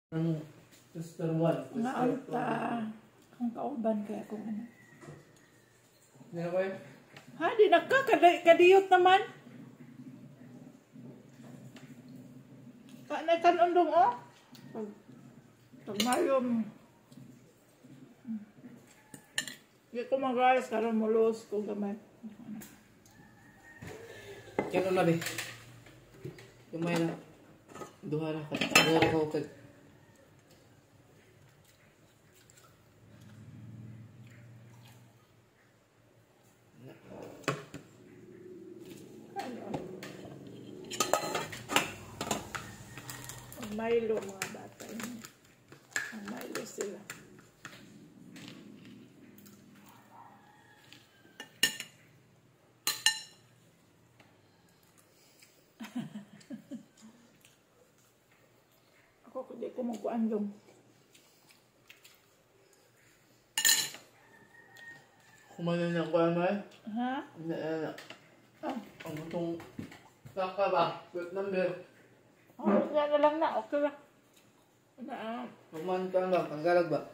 Ang Tester 1. Nga alta. Ang kauban kaya kung ano. Hindi na kayo? Ha? Di na ka? Kadiyot naman. Kanay kanundong o. Pag mayom. Hindi ko mag-rice karon mulos kung gamay. Kaya na be. Gamay na. Duha na ka. Duha na ka ukag. Milo mga bata. Ang Milo sila. Ako kundi ko magkuandong. Kumain na ko ano eh. Ha? Ang butong kaka ba? Good number. Oh, yan na lang na. Okay ba? Kumain ka ba? Ang galag ba?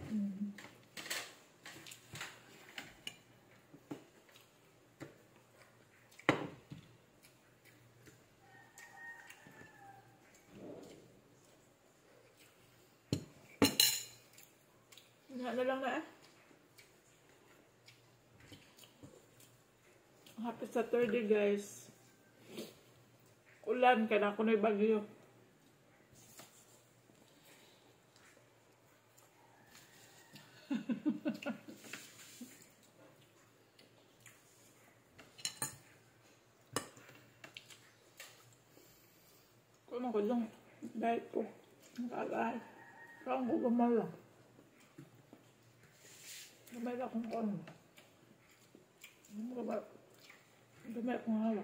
Yan na lang na eh. Happy Saturday guys. Ulan ka na kuno'y bagyo. Kung ako lang, dahil po, nakalahay. Saan ko gamay lang. Gamay lang kung ano. Gamay akong halak.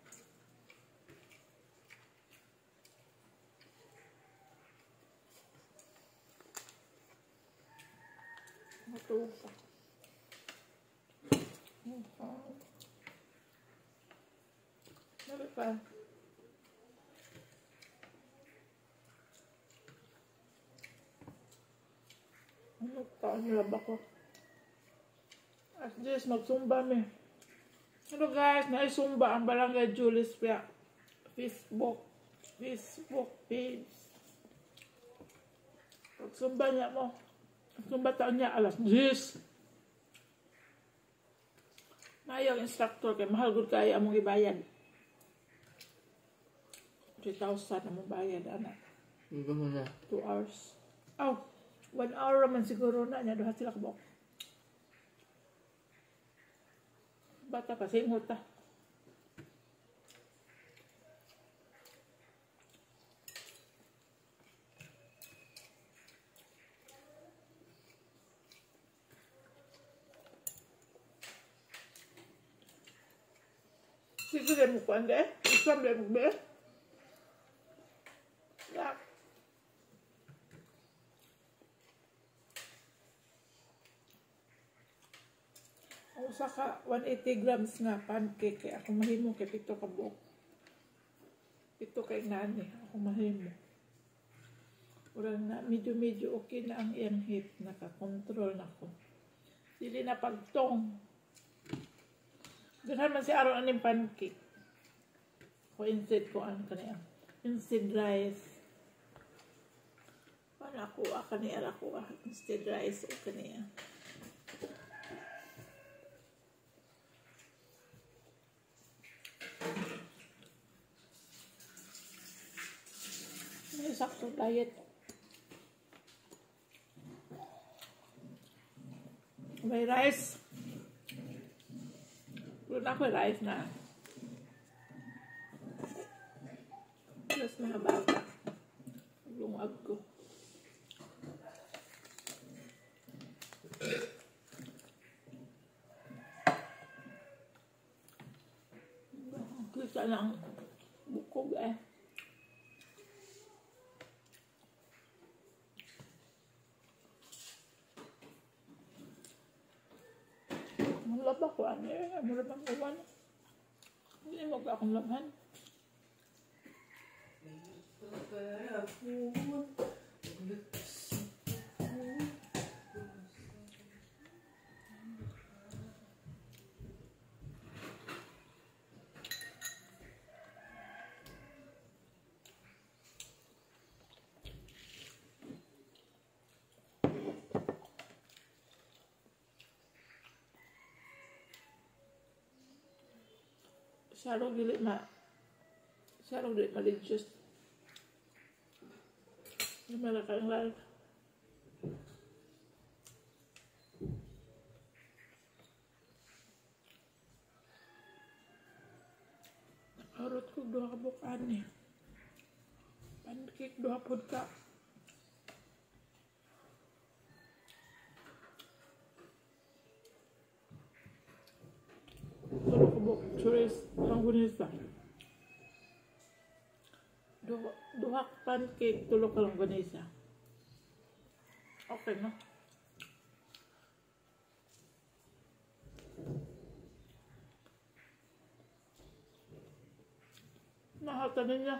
Matulog pa. Bakit pa? Ano taon nilab ako? At this, magsumba me. Hello guys, naisumba ang Barangay Julius Pia. Facebook page. Magsumba niya mo. Magsumba taon niya alas 10. Mayong instructor kay mahal gud kay among ibayad. 3,000 among bayad anak. Iba mo na. 2 hours. Oh, 1 hour man siguro na niya duha sila kabok. Bata pa singot ta. Siguro mo kuan de, isam de mo be. Ya. Usa ka 180 grams nga pancake kay ako mahimo kay pito ka buok. Pito kay nani ako mahimo. Urang na medyo okay na ang iyang heat, naka-control na ko. Dili na pagtong. Ganun man si aron aning pancake. Ko instead ko ano kaniya. Instead rice. Para ako kaniya ako instead rice o kaniya. May sakto diet. May rice. Wala na ako rice na. Plus mga bata. Lungag ko. Kita lang bukog eh. Mulap ako ano eh. Mulap ang uwan. Hindi mo ka akong laban. Sarong dili ma-digest. Yung malakang live. Nakarot ko 2 ka bukaan eh. Pancake 2 pod ka. Tulog ko buk. Churis. Langgunisa. 2 pancake. Tulog ka langgunisa. Okay no? Mahata ninyo.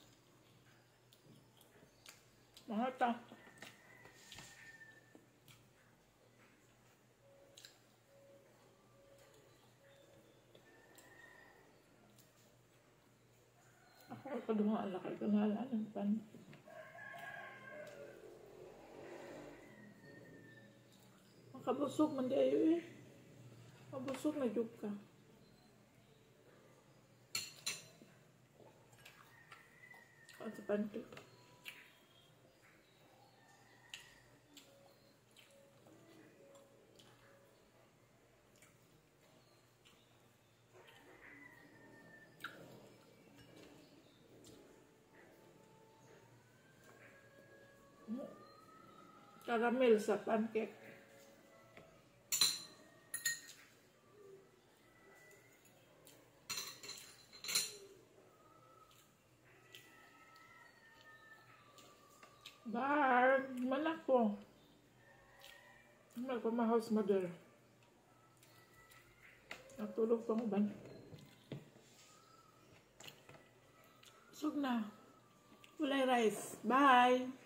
Mahata. Ako ay kaduha ala kay kanala ng pan. Makabusog man di ayo eh. Mabusog na jud ka. At sa pancake. Caramel sa pancake. Bye! Manak po. Magpama-house mother. Natulog pa mo ba? Sug na. Ulay rice. Bye!